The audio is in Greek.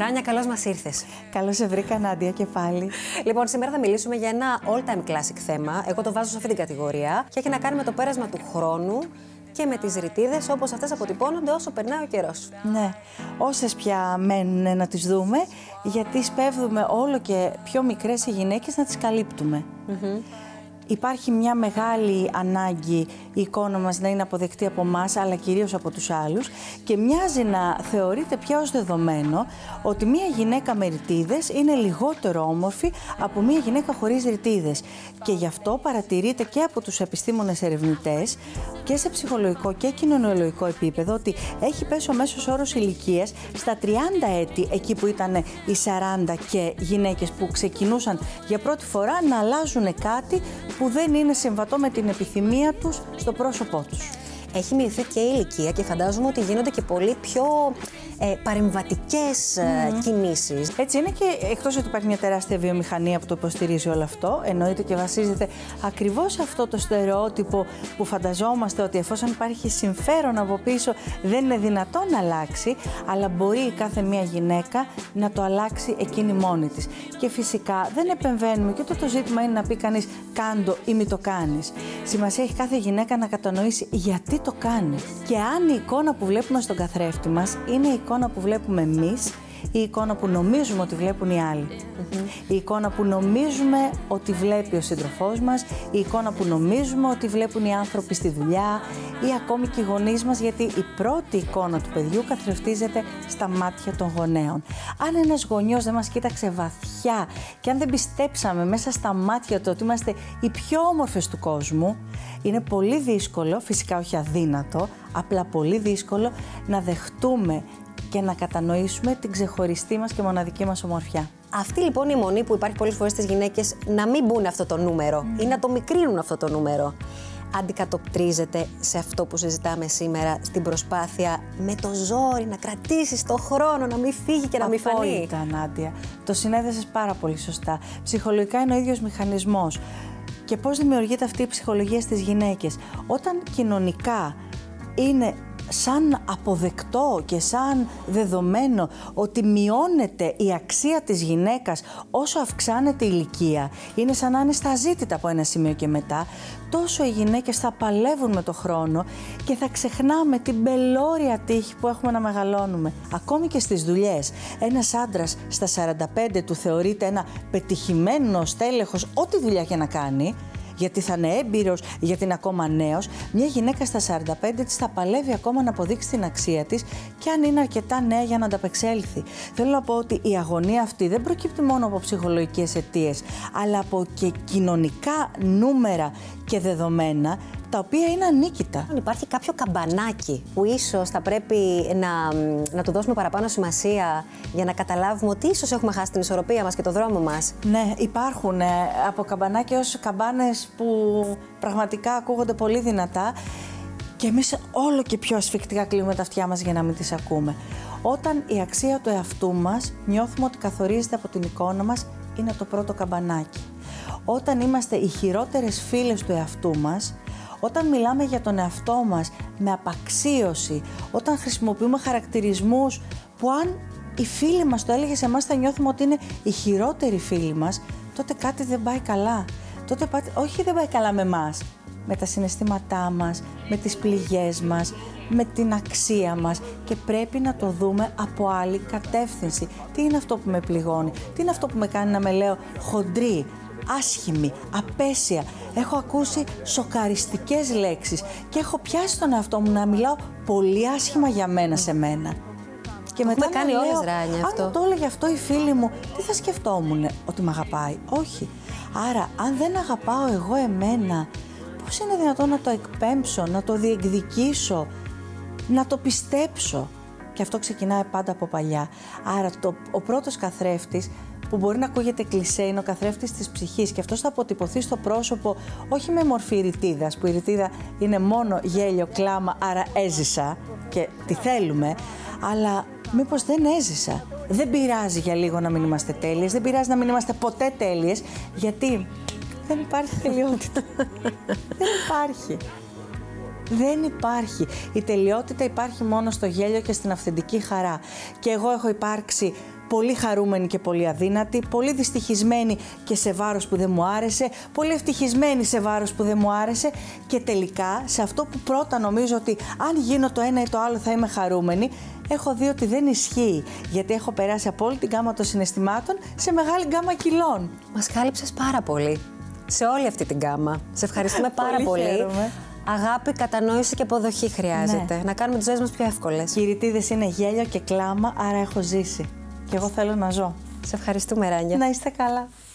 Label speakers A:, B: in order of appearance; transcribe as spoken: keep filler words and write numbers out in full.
A: Ράνια, καλώς μας ήρθες.
B: Καλώς σε βρήκα, Νάντια, και πάλι.
A: Λοιπόν, σήμερα θα μιλήσουμε για ένα all-time classic θέμα. Εγώ το βάζω σε αυτή την κατηγορία και έχει να κάνει με το πέρασμα του χρόνου και με τις ρητίδες όπως αυτές αποτυπώνονται όσο περνάει ο καιρός.
B: Ναι, όσες πια μένουν να τις δούμε, γιατί σπέβδουμε όλο και πιο μικρές οι γυναίκες να τις καλύπτουμε. Mm-hmm. Υπάρχει μια μεγάλη ανάγκη η εικόνα μας να είναι αποδεκτή από εμάς, αλλά κυρίως από τους άλλους, και μοιάζει να θεωρείται πια ως δεδομένο ότι μια γυναίκα με ρητίδες είναι λιγότερο όμορφη από μια γυναίκα χωρίς ρητίδες. Και γι' αυτό παρατηρείται και από τους επιστήμονες ερευνητές και σε ψυχολογικό και κοινωνιολογικό επίπεδο ότι έχει πέσει ο μέσος όρος ηλικίας στα τριάντα έτη, εκεί που ήταν οι σαράντα, και γυναίκες που ξεκινούσαν για πρώτη φορά να αλλάζουν κάτι που δεν είναι συμβατό με την επιθυμία τους στο πρόσωπό τους.
A: Έχει μειωθεί και η ηλικία και φαντάζομαι ότι γίνονται και πολύ πιο ε, παρεμβατικές mm. κινήσεις.
B: Έτσι είναι, και εκτός ότι υπάρχει μια τεράστια βιομηχανία που το υποστηρίζει όλο αυτό, εννοείται και βασίζεται ακριβώς σε αυτό το στερεότυπο που φανταζόμαστε ότι εφόσον υπάρχει συμφέρον από πίσω δεν είναι δυνατόν να αλλάξει, αλλά μπορεί κάθε μια γυναίκα να το αλλάξει εκείνη μόνη της. Και φυσικά δεν επεμβαίνουμε, και ούτε το ζήτημα είναι να πει κανείς κάντο ή μη το κάνεις. Σημασία έχει κάθε γυναίκα να κατανοήσει γιατί το κάνει. Και αν η εικόνα που βλέπουμε στον καθρέφτη μας είναι η εικόνα που βλέπουμε εμείς, η εικόνα που νομίζουμε ότι βλέπουν οι άλλοι. Mm-hmm. Η εικόνα που νομίζουμε ότι βλέπει ο σύντροφός μας, η εικόνα που νομίζουμε ότι βλέπουν οι άνθρωποι στη δουλειά ή ακόμη και οι γονείς μας, γιατί η πρώτη εικόνα του παιδιού καθρεφτίζεται στα μάτια των γονέων. Αν ένας γονιός δεν μας κοίταξε βαθιά και αν δεν πιστέψαμε μέσα στα μάτια του ότι είμαστε οι πιο όμορφες του κόσμου, είναι πολύ δύσκολο, φυσικά όχι αδύνατο, απλά πολύ δύσκολο να δεχτούμε και να κατανοήσουμε την ξεχωριστή μας και μοναδική μας ομορφιά.
A: Αυτή λοιπόν η μονή που υπάρχει πολλές φορές στις γυναίκες να μην μπουν αυτό το νούμερο mm. ή να το μικρύνουν αυτό το νούμερο, αντικατοπτρίζεται σε αυτό που συζητάμε σήμερα, στην προσπάθεια με το ζόρι να κρατήσεις το χρόνο, να μην φύγει και να μην φανεί.
B: Απόλυτα, Νάντια. Το συνέδεσες πάρα πολύ σωστά. Ψυχολογικά είναι ο ίδιος μηχανισμός. Και πώς δημιουργείται αυτή η ψυχολογία στις γυναίκες? Όταν κοινωνικά είναι σαν αποδεκτό και σαν δεδομένο ότι μειώνεται η αξία της γυναίκας όσο αυξάνεται η ηλικία, είναι σαν να είναι στα αζήτητα από ένα σημείο και μετά, τόσο οι γυναίκες θα παλεύουν με το χρόνο και θα ξεχνάμε την μπελώρια τύχη που έχουμε να μεγαλώνουμε. Ακόμη και στις δουλειές, ένας άντρας στα σαράντα πέντε του θεωρείται ένα πετυχημένο στέλεχος ό,τι δουλειά και να κάνει, γιατί θα είναι έμπειρος, γιατί είναι ακόμα νέος. Μια γυναίκα στα σαράντα πέντε της θα παλεύει ακόμα να αποδείξει την αξία της, και αν είναι αρκετά νέα για να ανταπεξέλθει. Θέλω να πω ότι η αγωνία αυτή δεν προκύπτει μόνο από ψυχολογικές αιτίες, αλλά από και κοινωνικά νούμερα και δεδομένα, τα οποία είναι ανίκητα.
A: Υπάρχει κάποιο καμπανάκι που ίσως θα πρέπει να, να του δώσουμε παραπάνω σημασία για να καταλάβουμε ότι ίσως έχουμε χάσει την ισορροπία μας και το δρόμο μας?
B: Ναι, υπάρχουν ε, από καμπανάκια ως καμπάνες που πραγματικά ακούγονται πολύ δυνατά και εμείς όλο και πιο ασφικτικά κλείνουμε τα αυτιά μας για να μην τις ακούμε. Όταν η αξία του εαυτού μας νιώθουμε ότι καθορίζεται από την εικόνα μας, είναι το πρώτο καμπανάκι. Όταν είμαστε οι χειρότερες φίλες του εαυτού μας, όταν μιλάμε για τον εαυτό μας με απαξίωση, όταν χρησιμοποιούμε χαρακτηρισμούς που αν η φίλη μας το έλεγε σε εμάς θα νιώθουμε ότι είναι η χειρότερη φίλη μας, τότε κάτι δεν πάει καλά. Τότε πάτε, όχι δεν πάει καλά με εμάς, με τα συναισθήματά μας, με τις πληγές μας, με την αξία μας, και πρέπει να το δούμε από άλλη κατεύθυνση. Τι είναι αυτό που με πληγώνει, τι είναι αυτό που με κάνει να με λέω χοντρή, άσχημη, απέσια. Έχω ακούσει σοκαριστικές λέξεις και έχω πιάσει τον εαυτό μου να μιλάω πολύ άσχημα για μένα σε μένα. Και
A: το
B: μετά
A: κάνει
B: λέω,
A: όλες, Ράνια, αυτό.
B: Αν το έλεγε αυτό η φίλη μου, τι θα σκεφτόμουν? Ότι με αγαπάει? Όχι. Άρα, αν δεν αγαπάω εγώ εμένα, πώς είναι δυνατόν να το εκπέμψω, να το διεκδικήσω, να το πιστέψω? Και αυτό ξεκινάει πάντα από παλιά. Άρα, το, ο πρώτος καθρέφτης, που μπορεί να ακούγεται κλισέ, είναι ο καθρέφτης της ψυχής, και αυτός θα αποτυπωθεί στο πρόσωπο όχι με μορφή ρητίδας, που η ρητίδα είναι μόνο γέλιο, κλάμα, άρα έζησα και τη θέλουμε, αλλά μήπως δεν έζησα? Δεν πειράζει για λίγο να μην είμαστε τέλειες, δεν πειράζει να μην είμαστε ποτέ τέλειες, γιατί δεν υπάρχει τελειότητα. Δεν υπάρχει. Δεν υπάρχει. Η τελειότητα υπάρχει μόνο στο γέλιο και στην αυθεντική χαρά. Και εγώ έχω υπάρξει πολύ χαρούμενη και πολύ αδύνατη, πολύ δυστυχισμένη και σε βάρος που δεν μου άρεσε, πολύ ευτυχισμένη σε βάρος που δεν μου άρεσε και τελικά σε αυτό που πρώτα νομίζω ότι αν γίνω το ένα ή το άλλο θα είμαι χαρούμενη, έχω δει ότι δεν ισχύει, γιατί έχω περάσει από όλη την γκάμα των συναισθημάτων σε μεγάλη γκάμα κιλών.
A: Μας κάλυψες πάρα πολύ σε όλη αυτή την γκάμα. Σε ευχαριστούμε πάρα πολύ.
B: Χαίρομαι.
A: Αγάπη, κατανόηση και αποδοχή χρειάζεται.
B: Ναι.
A: Να κάνουμε τις ζωές μας πιο εύκολες.
B: Και οι ρητίδες είναι γέλιο και κλάμα, άρα έχω ζήσει. Και εγώ θέλω να ζω.
A: Σε ευχαριστούμε, Ράνια.
B: Να είστε καλά.